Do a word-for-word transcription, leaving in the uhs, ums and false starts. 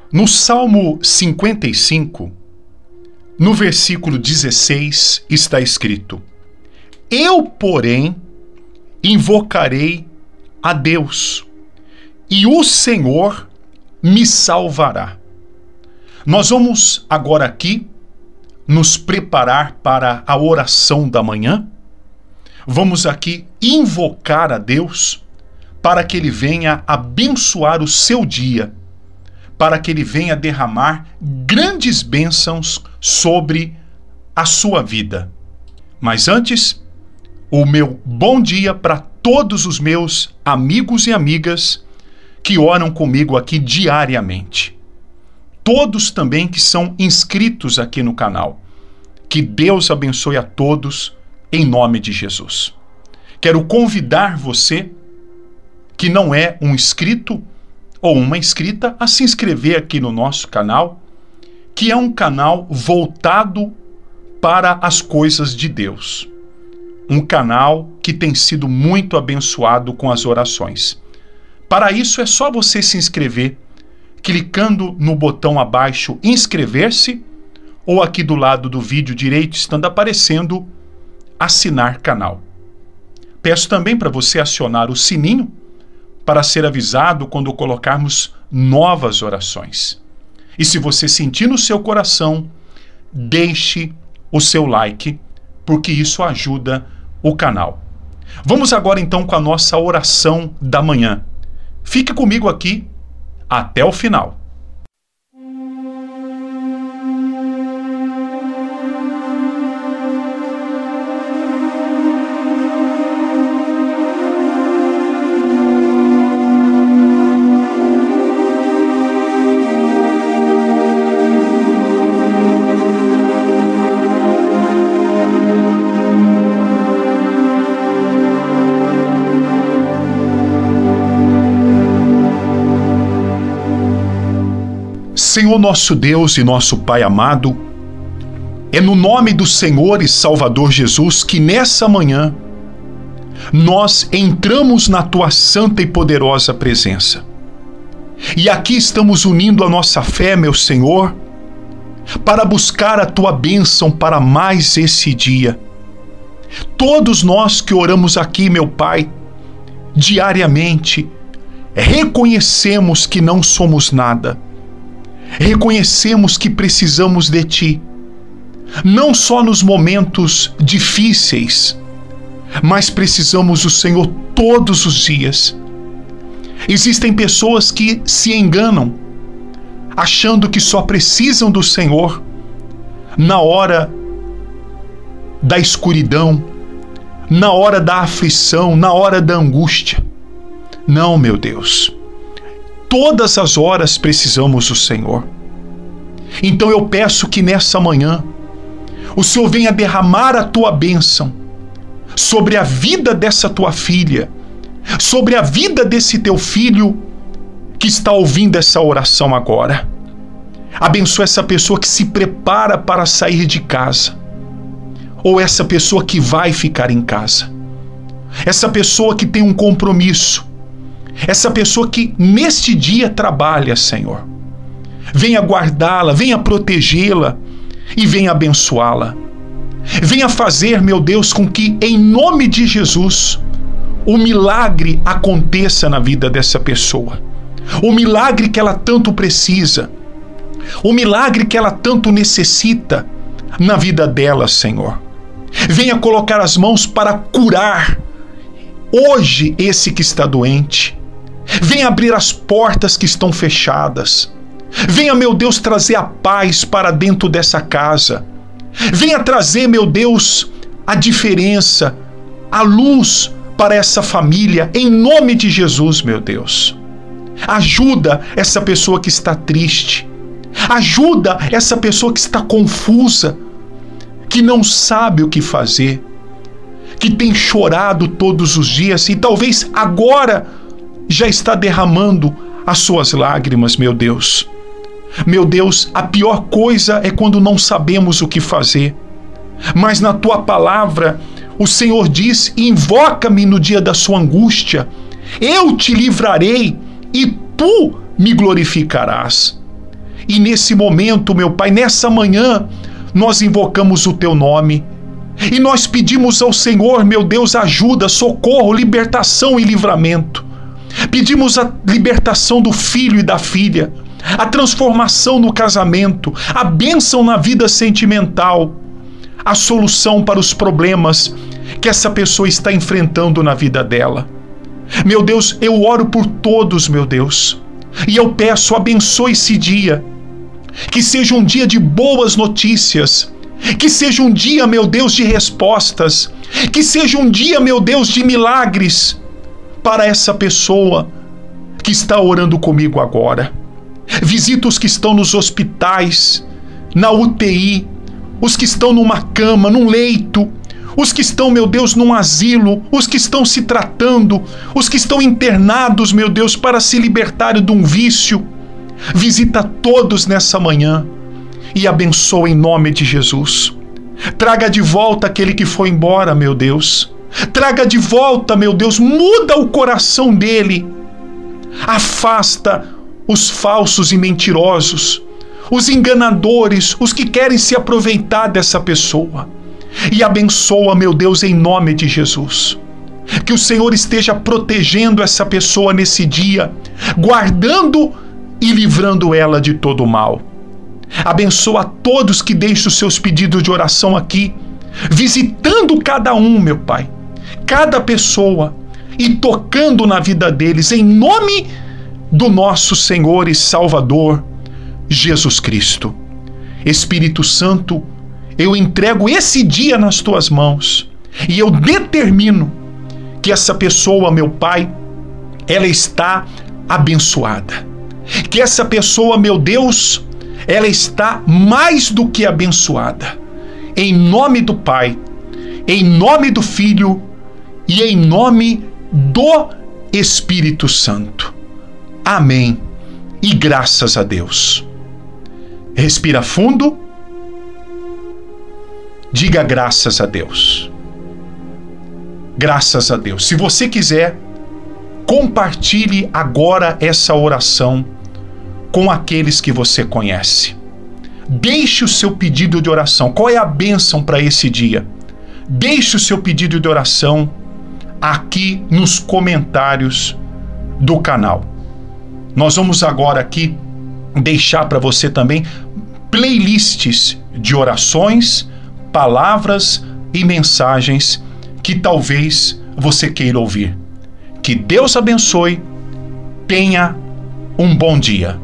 No Salmo cinquenta e cinco, no versículo dezesseis, está escrito: Eu, porém, invocarei a Deus, e o Senhor me salvará. Nós vamos agora aqui nos preparar para a oração da manhã. Vamos aqui invocar a Deus para que Ele venha abençoar o seu dia, para que Ele venha derramar grandes bênçãos sobre a sua vida. Mas antes, o meu bom dia para todos os meus amigos e amigas que oram comigo aqui diariamente. Todos também que são inscritos aqui no canal. Que Deus abençoe a todos em nome de Jesus. Quero convidar você que não é um inscrito ou uma inscrita a se inscrever aqui no nosso canal, que é um canal voltado para as coisas de Deus. Um canal que tem sido muito abençoado com as orações. Para isso é só você se inscrever, clicando no botão abaixo inscrever-se, ou aqui do lado do vídeo direito estando aparecendo assinar canal. Peço também para você acionar o sininho para ser avisado quando colocarmos novas orações. E se você sentir no seu coração, deixe o seu like, porque isso ajuda o canal. Vamos agora então com a nossa oração da manhã. Fique comigo aqui até o final. Senhor nosso Deus e nosso Pai amado, é no nome do Senhor e Salvador Jesus que nessa manhã nós entramos na Tua santa e poderosa presença. E aqui estamos unindo a nossa fé, meu Senhor, para buscar a Tua bênção para mais esse dia. Todos nós que oramos aqui, meu Pai, diariamente, reconhecemos que não somos nada. Reconhecemos que precisamos de Ti, não só nos momentos difíceis, mas precisamos do Senhor todos os dias. Existem pessoas que se enganam, achando que só precisam do Senhor na hora da escuridão, na hora da aflição, na hora da angústia. Não, meu Deus. Todas as horas precisamos do Senhor. Então eu peço que nessa manhã o Senhor venha derramar a Tua bênção sobre a vida dessa Tua filha, sobre a vida desse Teu filho que está ouvindo essa oração agora. Abençoa essa pessoa que se prepara para sair de casa, ou essa pessoa que vai ficar em casa, essa pessoa que tem um compromisso, essa pessoa que neste dia trabalha, Senhor. Venha guardá-la, venha protegê-la e venha abençoá-la. Venha fazer, meu Deus, com que em nome de Jesus o milagre aconteça na vida dessa pessoa. O milagre que ela tanto precisa. O milagre que ela tanto necessita na vida dela, Senhor. Venha colocar as mãos para curar hoje esse que está doente. Venha abrir as portas que estão fechadas. Venha, meu Deus, trazer a paz para dentro dessa casa. Venha trazer, meu Deus, a diferença, a luz para essa família, em nome de Jesus, meu Deus. Ajuda essa pessoa que está triste. Ajuda essa pessoa que está confusa, que não sabe o que fazer, que tem chorado todos os dias e talvez agora já está derramando as suas lágrimas, meu Deus. Meu Deus, a pior coisa é quando não sabemos o que fazer. Mas na Tua palavra, o Senhor diz: invoca-me no dia da sua angústia, eu te livrarei e Tu me glorificarás. E nesse momento, meu Pai, nessa manhã, nós invocamos o Teu nome. E nós pedimos ao Senhor, meu Deus, ajuda, socorro, libertação e livramento. Pedimos a libertação do filho e da filha, a transformação no casamento, a bênção na vida sentimental, a solução para os problemas que essa pessoa está enfrentando na vida dela. Meu Deus, eu oro por todos, meu Deus, e eu peço, abençoe esse dia, que seja um dia de boas notícias, que seja um dia, meu Deus, de respostas, que seja um dia, meu Deus, de milagres para essa pessoa que está orando comigo agora. Visita os que estão nos hospitais, na U T I, os que estão numa cama, num leito, os que estão, meu Deus, num asilo, os que estão se tratando, os que estão internados, meu Deus, para se libertarem de um vício. Visita todos nessa manhã e abençoa em nome de Jesus. Traga de volta aquele que foi embora, meu Deus. Traga de volta, meu Deus, muda o coração dele. Afasta os falsos e mentirosos, os enganadores, os que querem se aproveitar dessa pessoa. E abençoa, meu Deus, em nome de Jesus. Que o Senhor esteja protegendo essa pessoa nesse dia, guardando e livrando ela de todo o mal. Abençoa a todos que deixam os seus pedidos de oração aqui, visitando cada um, meu Pai, cada pessoa, e tocando na vida deles, em nome do nosso Senhor e Salvador, Jesus Cristo. Espírito Santo, eu entrego esse dia nas tuas mãos e eu determino que essa pessoa, meu Pai, ela está abençoada. Que essa pessoa, meu Deus, ela está mais do que abençoada. Em nome do Pai, em nome do Filho e em nome do Espírito Santo. Amém. E graças a Deus. Respira fundo. Diga graças a Deus. Graças a Deus. Se você quiser, compartilhe agora essa oração com aqueles que você conhece. Deixe o seu pedido de oração. Qual é a bênção para esse dia? Deixe o seu pedido de oração aqui nos comentários do canal. Nós vamos agora aqui deixar para você também playlists de orações, palavras e mensagens que talvez você queira ouvir. Que Deus abençoe. Tenha um bom dia.